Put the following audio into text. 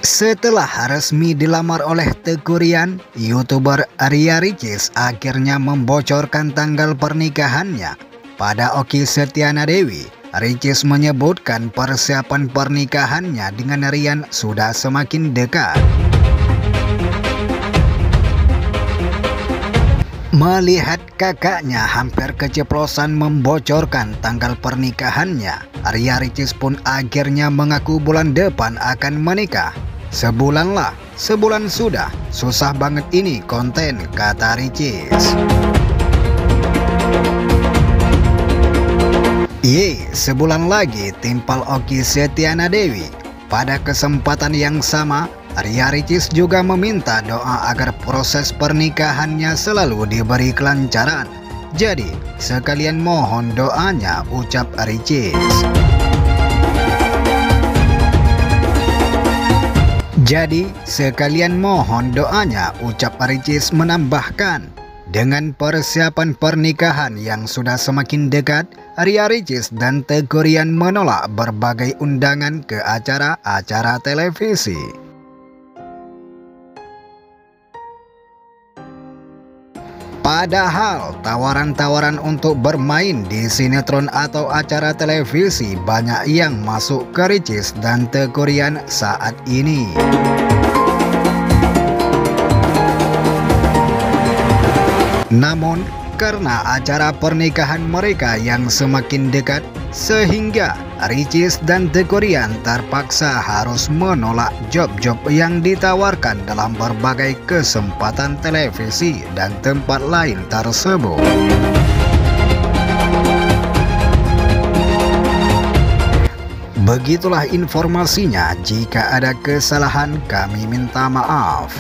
Setelah resmi dilamar oleh Teuku Ryan, YouTuber Arya Ricis akhirnya membocorkan tanggal pernikahannya. Pada Okky Setiana Dewi, Ricis menyebutkan persiapan pernikahannya dengan Ryan sudah semakin dekat. Melihat kakaknya hampir keceplosan membocorkan tanggal pernikahannya, Arya Ricis pun akhirnya mengaku bulan depan akan menikah. Sebulan sudah, susah banget ini konten, kata Ricis. Sebulan lagi timpal Okky Setiana Dewi. Pada kesempatan yang sama, Arya Ricis juga meminta doa agar proses pernikahannya selalu diberi kelancaran. Jadi, sekalian mohon doanya, ucap Ricis. Menambahkan, dengan persiapan pernikahan yang sudah semakin dekat, Arya Ricis dan Teuku Ryan menolak berbagai undangan ke acara-acara televisi. Padahal tawaran-tawaran untuk bermain di sinetron atau acara televisi banyak yang masuk ke Ricis dan Teuku Ryan saat ini. Namun, karena acara pernikahan mereka yang semakin dekat, sehingga Ricis dan Teuku Ryan terpaksa harus menolak job-job yang ditawarkan dalam berbagai kesempatan televisi dan tempat lain tersebut. Begitulah informasinya, jika ada kesalahan kami minta maaf.